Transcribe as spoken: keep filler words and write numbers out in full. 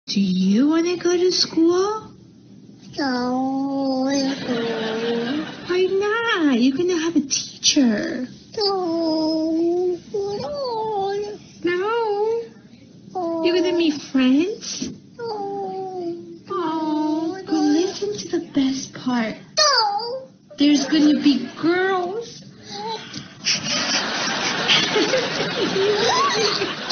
Do you want to go to school? No. Why not? You're going to have a teacher. No. No. No? You're going to meet friends? No. Oh, but listen to the best part. No. There's going to be girls.